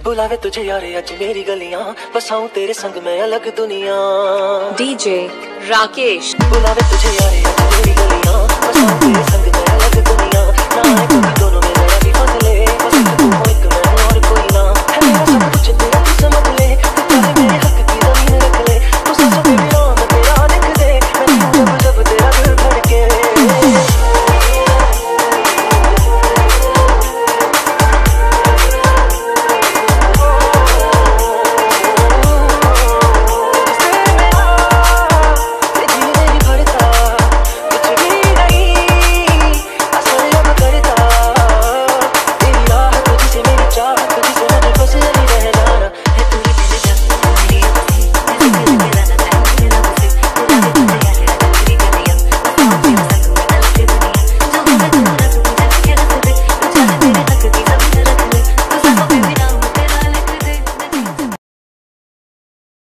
बुलावे तुझे यारे आज मेरी गलियां, बसाऊं तेरे संग मैं अलग दुनिया। डीजे राकेश। बुलावे तुझे यारे आज मेरी गलियां, बसाऊं तेरे संग मैं अलग दुनिया।